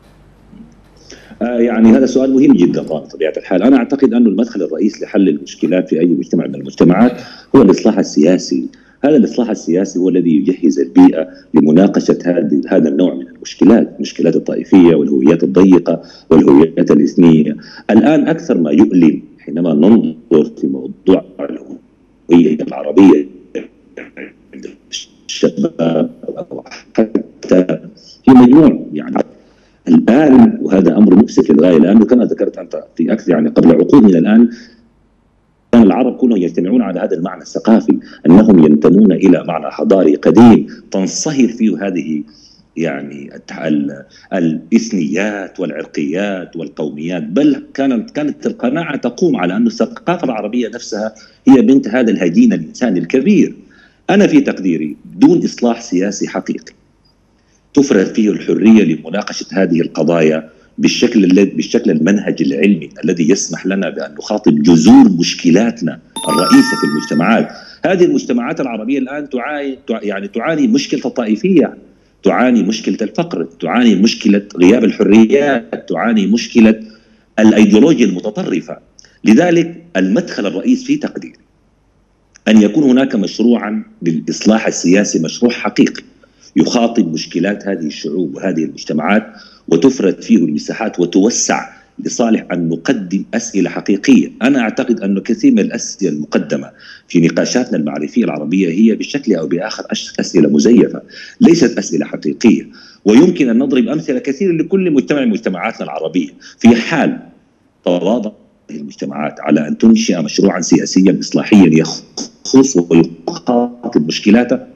آه يعني هذا سؤال مهم جدا بطبيعة الحال. أنا أعتقد أن المدخل الرئيسي لحل المشكلات في أي مجتمع من المجتمعات هو الإصلاح السياسي. هذا الإصلاح السياسي هو الذي يجهز البيئة لمناقشة هذا النوع من المشكلات، المشكلات الطائفية والهويات الضيقة والهويات الإثنية. الآن أكثر ما يؤلم حينما ننظر في موضوع الهوية العربية عند الشباب أو حتى في مجموع، يعني الآن وهذا أمر مؤسف للغاية، لأنه كما ذكرت أنت في أكثر يعني قبل عقود من الآن كان العرب كلهم يجتمعون على هذا المعنى الثقافي، أنهم ينتمون إلى معنى حضاري قديم تنصهر فيه هذه يعني الإثنيات والعرقيات والقوميات، بل كانت كانت القناعة تقوم على أن الثقافة العربية نفسها هي بنت هذا الهجين الإنساني الكبير. أنا في تقديري دون إصلاح سياسي حقيقي تفرض فيه الحرية لمناقشة هذه القضايا بالشكل الذي بالشكل المنهج العلمي الذي يسمح لنا بأن نخاطب جذور مشكلاتنا الرئيسة في المجتمعات. هذه المجتمعات العربية الآن تعاني يعني تعاني مشكلة الطائفية، تعاني مشكلة الفقر، تعاني مشكلة غياب الحريات، تعاني مشكلة الأيديولوجيا المتطرفة. لذلك المدخل الرئيس في تقديري أن يكون هناك مشروعا للإصلاح السياسي، مشروع حقيقي يخاطب مشكلات هذه الشعوب وهذه المجتمعات وتفرد فيه المساحات وتوسع لصالح أن نقدم أسئلة حقيقية. أنا أعتقد أن كثير من الأسئلة المقدمة في نقاشاتنا المعرفية العربية هي بشكل أو بآخر أسئلة مزيفة، ليست أسئلة حقيقية. ويمكن أن نضرب أمثلة كثيرة لكل مجتمع من مجتمعاتنا العربية. في حال تواضع المجتمعات على أن تنشئ مشروعا سياسيا إصلاحيا يخص ويخاطب مشكلاتها،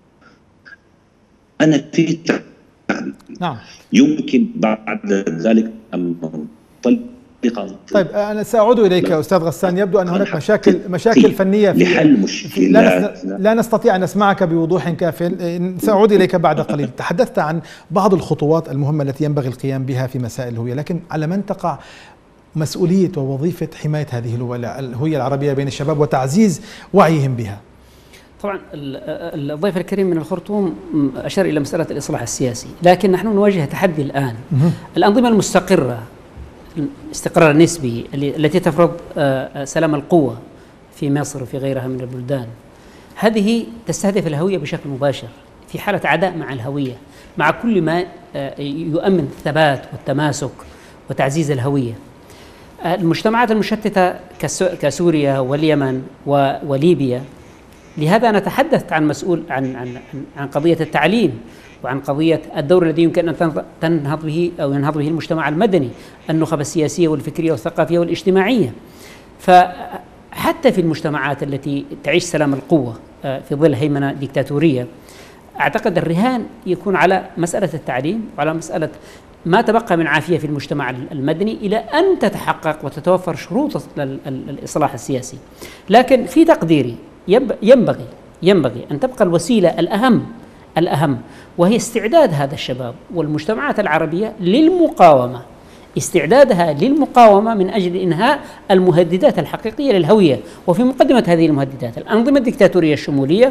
أنا في نعم يمكن بعد ذلك أن ننطلق. طيب أنا سأعود إليك أستاذ غسان. يبدو أن هناك مشاكل مشاكل فنية في لحل مشكلات لا, لا نستطيع أن نسمعك بوضوح كاف. سأعود إليك بعد قليل. تحدثت عن بعض الخطوات المهمة التي ينبغي القيام بها في مسائل الهوية، لكن على من تقع مسؤولية ووظيفة حماية هذه الهوية العربية بين الشباب وتعزيز وعيهم بها؟ طبعا الضيف الكريم من الخرطوم أشار إلى مسألة الإصلاح السياسي، لكن نحن نواجه تحدي الآن. الأنظمة المستقرة، الاستقرار النسبي التي تفرض سلام القوة في مصر وفي غيرها من البلدان، هذه تستهدف الهوية بشكل مباشر في حالة عداء مع الهوية، مع كل ما يؤمن الثبات والتماسك وتعزيز الهوية. المجتمعات المشتتة كسوريا واليمن وليبيا، لهذا نتحدث عن مسؤول عن عن عن قضية التعليم وعن قضية الدور الذي يمكن أن تنهض به أو ينهض به المجتمع المدني، النخب السياسية والفكرية والثقافية والاجتماعية. فحتى في المجتمعات التي تعيش سلام القوة في ظل هيمنة ديكتاتورية، أعتقد الرهان يكون على مسألة التعليم وعلى مسألة ما تبقى من عافية في المجتمع المدني إلى أن تتحقق وتتوفر شروط الإصلاح السياسي. لكن في تقديري ينبغي ينبغي أن تبقى الوسيلة الأهم الأهم وهي استعداد هذا الشباب والمجتمعات العربية للمقاومة، استعدادها للمقاومة من أجل إنهاء المهددات الحقيقية للهوية. وفي مقدمة هذه المهددات الأنظمة الدكتاتورية الشمولية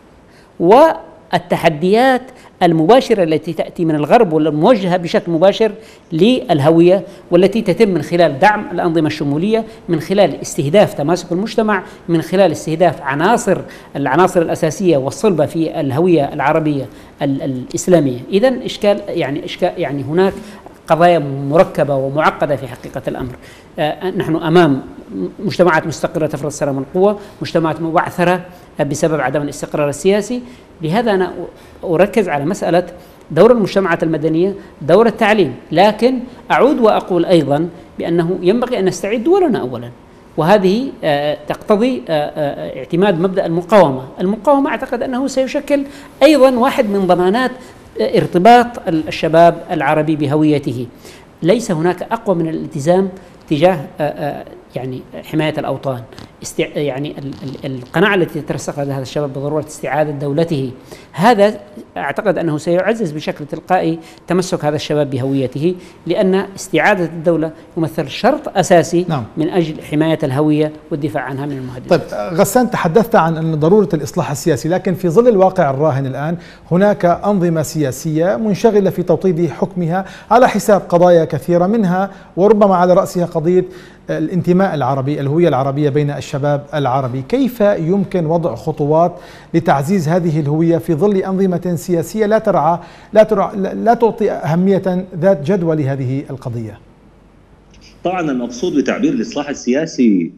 والتحديات المباشرة التي تأتي من الغرب والموجهة بشكل مباشر للهوية، والتي تتم من خلال دعم الأنظمة الشمولية، من خلال استهداف تماسك المجتمع، من خلال استهداف عناصر العناصر الأساسية والصلبة في الهوية العربية الإسلامية. إذن إشكال يعني إشكال يعني هناك قضايا مركبة ومعقدة في حقيقة الأمر. آه نحن أمام مجتمعات مستقرة تفرض سلام القوة، مجتمعات مبعثرة بسبب عدم الاستقرار السياسي. لهذا أنا أركز على مسألة دور المجتمعات المدنية، دور التعليم، لكن أعود وأقول أيضا بأنه ينبغي أن نستعيد دورنا أولا، وهذه آه تقتضي آه آه اعتماد مبدأ المقاومة. المقاومة أعتقد أنه سيشكل أيضا واحد من ضمانات ارتباط الشباب العربي بهويته. ليس هناك أقوى من الالتزام تجاه يعني حماية الأوطان، يعني القناعة التي ترسخ لدى هذا الشباب بضرورة استعادة دولته. هذا أعتقد أنه سيعزز بشكل تلقائي تمسك هذا الشباب بهويته، لأن استعادة الدولة يمثل شرط أساسي نعم. من أجل حماية الهوية والدفاع عنها من المهددات. طيب غسان، تحدثت عن أن ضرورة الإصلاح السياسي، لكن في ظل الواقع الراهن الآن هناك أنظمة سياسية منشغلة في توطيد حكمها على حساب قضايا كثيرة منها، وربما على رأسها قضية الانتماء العربي، الهوية العربية بين الشباب العربي. كيف يمكن وضع خطوات لتعزيز هذه الهوية في ظل أنظمة سياسية لا ترعى لا ترعى لا تعطي أهمية ذات جدوى لهذه القضية؟ طبعا المقصود بتعبير الإصلاح السياسي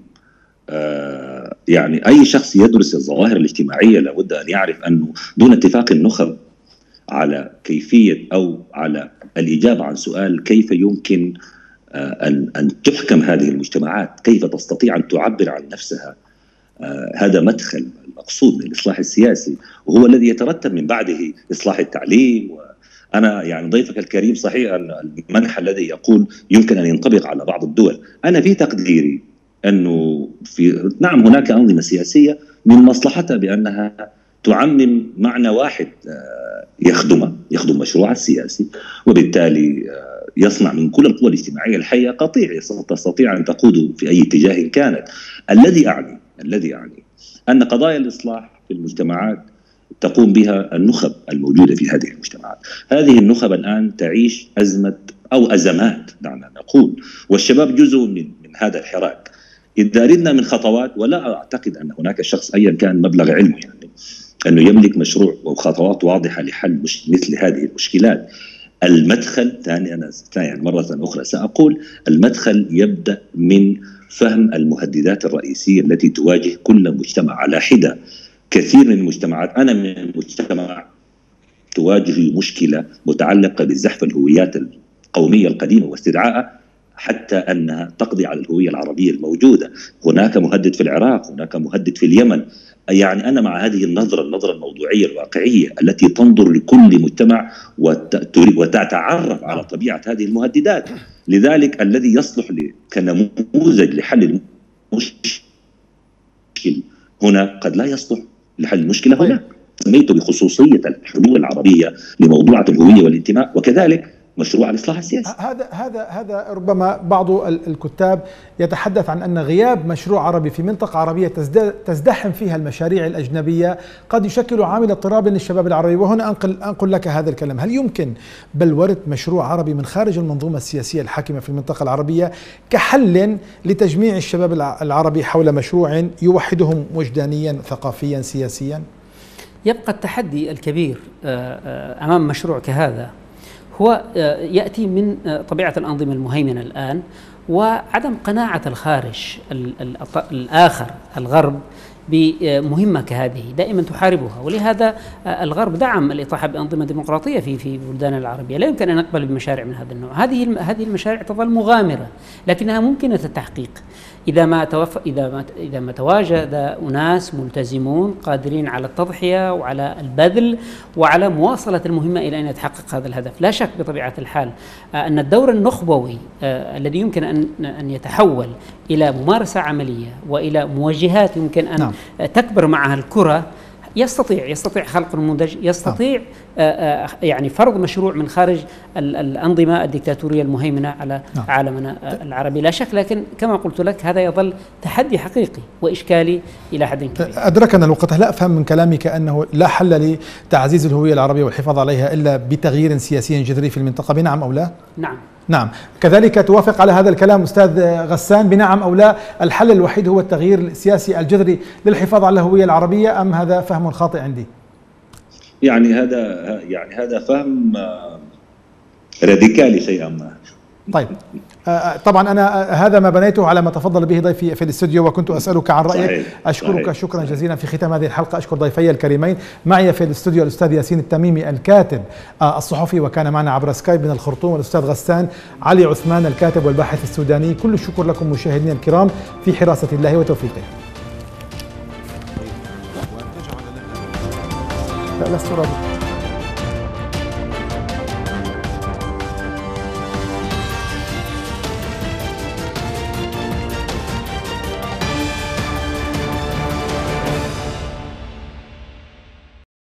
آه يعني أي شخص يدرس الظواهر الاجتماعية لابد أن يعرف أنه دون اتفاق النخب على كيفية أو على الإجابة عن سؤال كيف يمكن أن أن تحكم هذه المجتمعات، كيف تستطيع أن تعبر عن نفسها، آه هذا مدخل المقصود من الإصلاح السياسي، وهو الذي يترتب من بعده إصلاح التعليم. وأنا يعني ضيفك الكريم صحيح أن المنح الذي يقول يمكن أن ينطبق على بعض الدول، أنا في تقديري أنه في نعم هناك أنظمة سياسية من مصلحتها بأنها تعمم معنى واحد آه يخدمه يخدم مشروعها السياسي، وبالتالي آه يصنع من كل القوى الاجتماعية الحية قطيع تستطيع أن تقود في أي اتجاه كانت. الذي أعني الذي أعني أن قضايا الإصلاح في المجتمعات تقوم بها النخب الموجودة في هذه المجتمعات. هذه النخب الآن تعيش أزمة أو أزمات دعنا نقول، والشباب جزء من, من هذا الحراك. إذا أردنا من خطوات، ولا أعتقد أن هناك شخص أيا كان مبلغ علمه يعني أنه يملك مشروع وخطوات واضحة لحل مش مثل هذه المشكلات. المدخل ثاني أنا يعني مرة أخرى سأقول المدخل يبدأ من فهم المهددات الرئيسية التي تواجه كل مجتمع على حدة. كثير من المجتمعات، أنا من المجتمع، تواجه مشكلة متعلقة بزحف الهويات القومية القديمة واستدعائها حتى أنها تقضي على الهوية العربية الموجودة. هناك مهدد في العراق، هناك مهدد في اليمن. يعني أنا مع هذه النظرة النظرة الموضوعية الواقعية التي تنظر لكل مجتمع وتتعرف على طبيعة هذه المهددات. لذلك الذي يصلح كنموذج لحل المشكلة هنا قد لا يصلح لحل المشكلة هنا. سميته بخصوصية الحلول العربية لموضوع الهوية والانتماء، وكذلك مشروع الإصلاح السياسي. هذا هذا هذا ربما بعض الكتاب يتحدث عن أن غياب مشروع عربي في منطقة عربية تزدحم فيها المشاريع الأجنبية قد يشكل عامل اضطراب للشباب العربي. وهنا أنقل أنقل لك هذا الكلام: هل يمكن بلورة مشروع عربي من خارج المنظومة السياسية الحاكمة في المنطقة العربية كحل لتجميع الشباب العربي حول مشروع يوحدهم وجدانيا ثقافيا سياسيا؟ يبقى التحدي الكبير أمام مشروع كهذا هو يأتي من طبيعة الأنظمة المهيمنة الآن، وعدم قناعة الخارج الآخر الغرب بمهمة كهذه دائما تحاربها. ولهذا الغرب دعم الإطاحة بأنظمة ديمقراطية في في بلدان العربية. لا يمكن أن نقبل بمشاريع من هذا النوع. هذه هذه المشاريع تظل مغامرة لكنها ممكنة التحقيق إذا ما توف إذا ما إذا ما تواجد أناس ملتزمون قادرين على التضحية وعلى البذل وعلى مواصلة المهمة إلى أن يتحقق هذا الهدف. لا شك بطبيعة الحال أن الدور النخبوي الذي يمكن أن أن يتحول إلى ممارسة عملية وإلى موجهات يمكن أن نعم. تكبر معها الكرة، يستطيع يستطيع خلق نموذج، يستطيع نعم. يعني فرض مشروع من خارج الأنظمة الديكتاتورية المهيمنة على نعم. عالمنا العربي، لا شك. لكن كما قلت لك هذا يظل تحدي حقيقي وإشكالي إلى حد كبير. أدركنا الوقت. لا أفهم من كلامك أنه لا حل لتعزيز الهوية العربية والحفاظ عليها إلا بتغيير سياسي جذري في المنطقة، بنعم أو لا؟ نعم نعم. كذلك توافق على هذا الكلام أستاذ غسان، بنعم أو لا الحل الوحيد هو التغيير السياسي الجذري للحفاظ على الهوية العربية، أم هذا فهم خاطئ عندي؟ يعني هذا يعني هذا فهم راديكالي شيئا ما. طيب طبعا أنا هذا ما بنيته على ما تفضل به ضيفي في الاستوديو وكنت أسألك عن رأيك. صحيح. أشكرك صحيح. شكرا صحيح. جزيلا. في ختام هذه الحلقة أشكر ضيفي الكريمين. معي في الاستوديو الأستاذ ياسين التميمي الكاتب الصحفي وكان معنا عبر سكايب من الخرطوم، والأستاذ غسان علي عثمان الكاتب والباحث السوداني. كل الشكر لكم مشاهدينا الكرام في حراسة الله وتوفيقه. لا لست راضي.